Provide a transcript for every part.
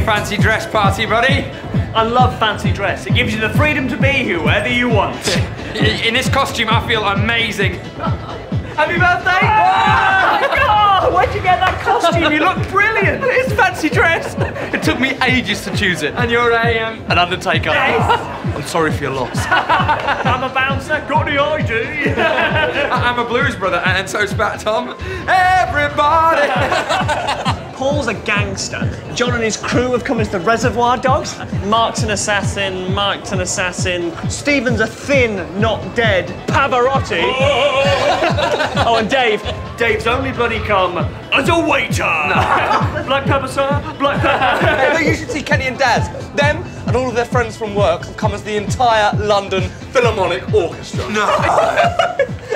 fancy dress party, buddy? I love fancy dress. It gives you the freedom to be whoever you want. In this costume, I feel amazing. Happy birthday! Oh my God! Where'd you get that costume? You look brilliant. It's fancy dress. It took me ages to choose it. And you're an undertaker. Yes. I'm sorry for your loss. I'm a bouncer. Got the ID. I'm a blues brother, and so's Fat Tom. Everybody! Paul's a gangster. John and his crew have come as the Reservoir Dogs. Mark's an assassin. Mark's an assassin. Stephen's a thin, not dead Pavarotti. Oh, and Dave. Dave's only bloody come as a waiter. Black pepper, sir. Black pepper. Hey, look, you should see Kenny and Daz. Them and all of their friends from work have come as the entire London Philharmonic Orchestra. No!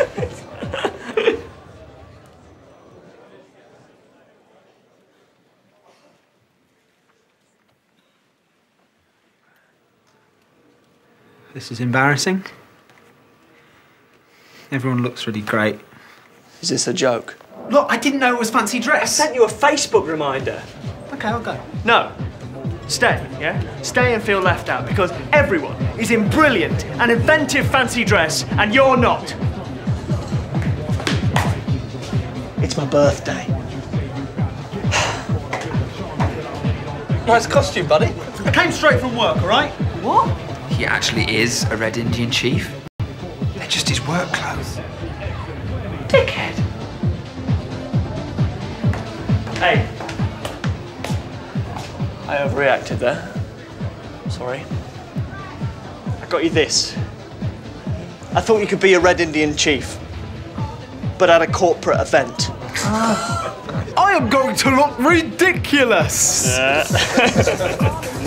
This is embarrassing. Everyone looks really great. Is this a joke? Look, I didn't know it was fancy I dress. sent you a Facebook reminder. Okay, I'll go. No. Stay, yeah? Stay and feel left out because everyone is in brilliant and inventive fancy dress and you're not. It's my birthday. Nice costume, buddy. I came straight from work, all right? What? He actually is a Red Indian chief. They're just his work clothes. Dickhead. Hey. I overreacted there. Sorry. I got you this. I thought you could be a Red Indian chief, but at a corporate event. I am going to look ridiculous. Yeah.